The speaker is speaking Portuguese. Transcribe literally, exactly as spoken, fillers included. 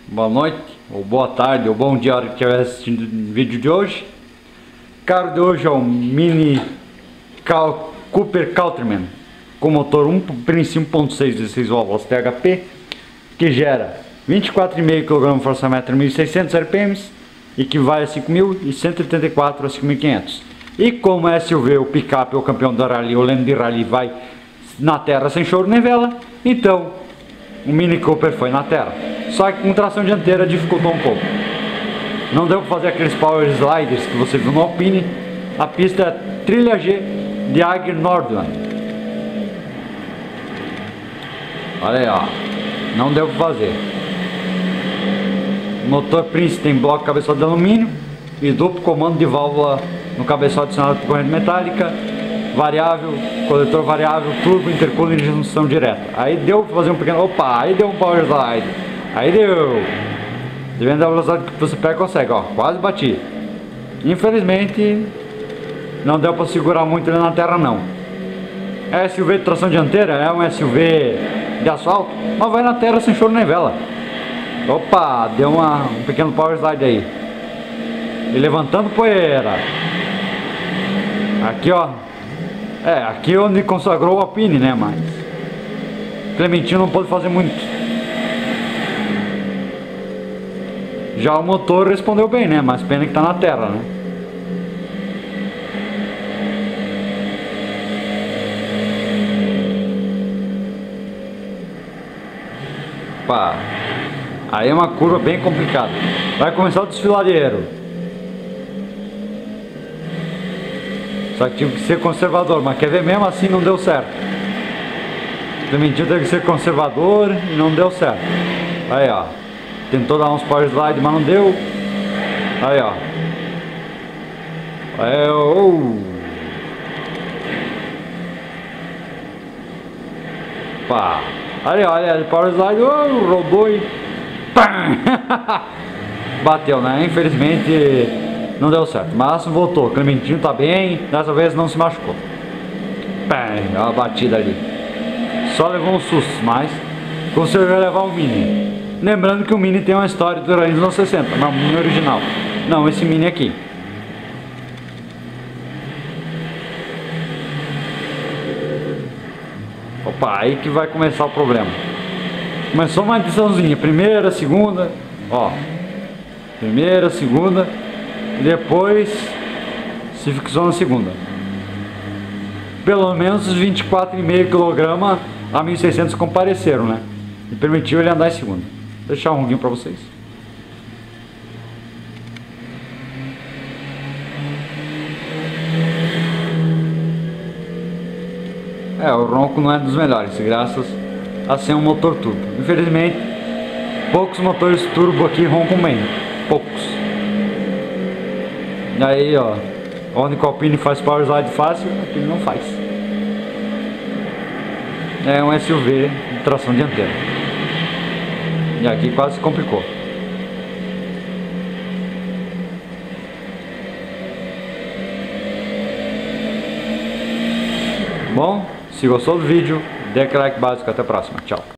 boa noite, ou boa tarde, ou bom dia a hora que estiver assistindo o vídeo de hoje. O carro de hoje é um Mini Cal Cooper Countryman com motor um ponto seis dezesseis válvulas T H P, que gera vinte e quatro vírgula cinco quilogramos por força-metro, mil e seiscentos R P Ms, equivale a cinco mil cento e oitenta e quatro a cinco mil e quinhentos. E como é S U V, o picape, o campeão do rally, o Land Rally, vai na terra sem choro nem vela, então o Mini Cooper foi na terra. Só que com tração dianteira dificultou um pouco. Não deu para fazer aqueles power sliders que você viu no Alpine. A pista é trilha G de Agger Nordland. Olha aí, ó. Não deu para fazer. O motor Prince tem bloco cabeçote de alumínio e duplo comando de válvula no cabeçote adicionado por corrente metálica, variável, coletor variável, turbo, intercooler e injeção direta. Aí deu para fazer um pequeno... Opa, aí deu um power slide. Aí deu. Dependendo da velocidade que você pega, consegue, ó. Quase bati. Infelizmente, não deu para segurar muito ele na terra, não. É S U V de tração dianteira, é um S U V de asfalto, mas vai na terra sem choro nem vela. Opa, deu uma, um pequeno power slide aí. E levantando poeira. Aqui, ó. É, aqui onde consagrou o Alpine, né, mas Clementino não pôde fazer muito. Já o motor respondeu bem, né, mas pena que tá na terra, né. Pá. Aí é uma curva bem complicada. Vai começar o desfiladeiro. Só que tive que ser conservador, mas quer ver, mesmo assim não deu certo. Clementino teve que ser conservador e não deu certo. Aí, ó. Tentou dar uns power slide, mas não deu. Aí, ó. Aí, oh. Pá. Aí, olha, power slide, oh, rodou e bateu, né? Infelizmente não deu certo, mas voltou. Clementino tá bem, dessa vez não se machucou. Olha a batida ali. Só levou um susto, mas conseguiu levar o Mini. Lembrando que o Mini tem uma história do rally dos anos sessenta, mas o Mini original. Não, esse Mini aqui. Opa, aí que vai começar o problema. Começou uma adiçãozinha, primeira, segunda, ó. Primeira, segunda, e depois se fixou na segunda. Pelo menos os vinte e quatro vírgula cinco quilogramos a mil e seiscentos compareceram, né? E permitiu ele andar em segunda. Vou deixar um ronquinho pra vocês. É, o ronco não é dos melhores, graças a ser um motor turbo. Infelizmente, poucos motores turbo aqui roncam bem. Poucos. E aí, ó, onde o Alpine faz power slide fácil, aqui ele não faz. É um S U V de tração dianteira. E aqui quase se complicou. Bom, se gostou do vídeo, dê aquele like básico. Até a próxima. Tchau.